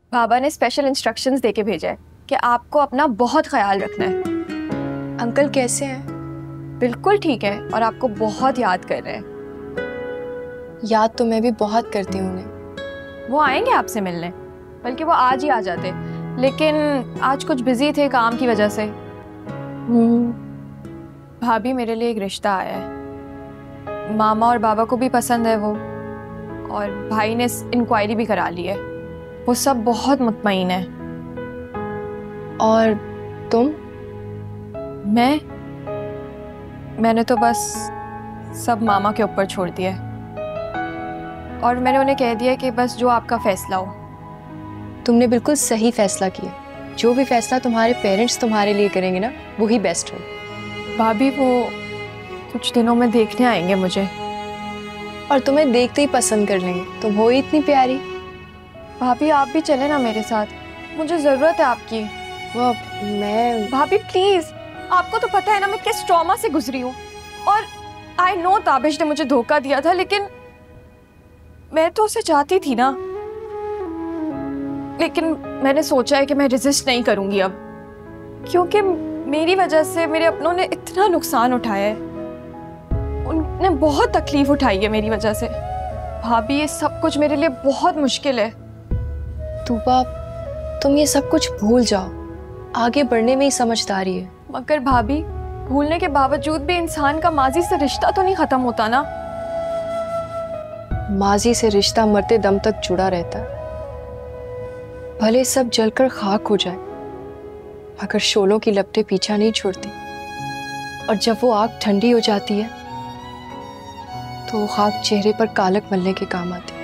बाबा ने special instructions देके भेजा है कि आपको अपना बहुत ख्याल रखना है। अंकल कैसे हैं? बिल्कुल ठीक है और आपको बहुत याद कर रहे हैं। याद तो मैं भी बहुत करती हूँ उन्हें। वो आएंगे आपसे मिलने, बल्कि वो आज ही आ जाते, लेकिन आज कुछ बिजी थे काम की वजह से। भाभी, मेरे लिए एक रिश्ता आया है। मामा और बाबा को भी पसंद है वो, और भाई ने इंक्वायरी भी करा ली है। वो सब बहुत मुतमईन है। और तुम? मैंने तो बस सब मामा के ऊपर छोड़ दिया है, और मैंने उन्हें कह दिया कि बस जो आपका फैसला हो। तुमने बिल्कुल सही फैसला किया। जो भी फैसला तुम्हारे पेरेंट्स तुम्हारे लिए करेंगे ना, वही बेस्ट हो। भाभी, वो कुछ दिनों में देखने आएंगे मुझे। और तुम्हें देखते ही पसंद कर लेंगे, तुम हो ही इतनी प्यारी। भाभी, आप भी चले ना मेरे साथ, मुझे ज़रूरत है आपकी। वो मैं भाभी प्लीज़, आपको तो पता है ना मैं किस ट्रॉमा से गुजरी हूँ। और आई नो ताबिश ने मुझे धोखा दिया था, लेकिन मैं तो उसे चाहती थी ना। लेकिन मैंने सोचा है कि मैं रेजिस्ट नहीं करूँगी अब, क्योंकि मेरी वजह से मेरे अपनों ने इतना नुकसान उठाया है। उन्होंने बहुत तकलीफ उठाई है मेरी वजह से। भाभी, ये सब कुछ मेरे लिए बहुत मुश्किल है। तूबा, तुम ये सब कुछ भूल जाओ, आगे बढ़ने में ही समझदारी है। मगर भाभी, भूलने के बावजूद भी इंसान का माजी से रिश्ता तो नहीं खत्म होता ना। माजी से रिश्ता मरते दम तक जुड़ा रहता है। भले सब जलकर खाक हो जाए, मगर शोलों की लपटें पीछा नहीं छोड़ती। और जब वो आग ठंडी हो जाती है तो वो खाक चेहरे पर कालक मलने के काम आती है।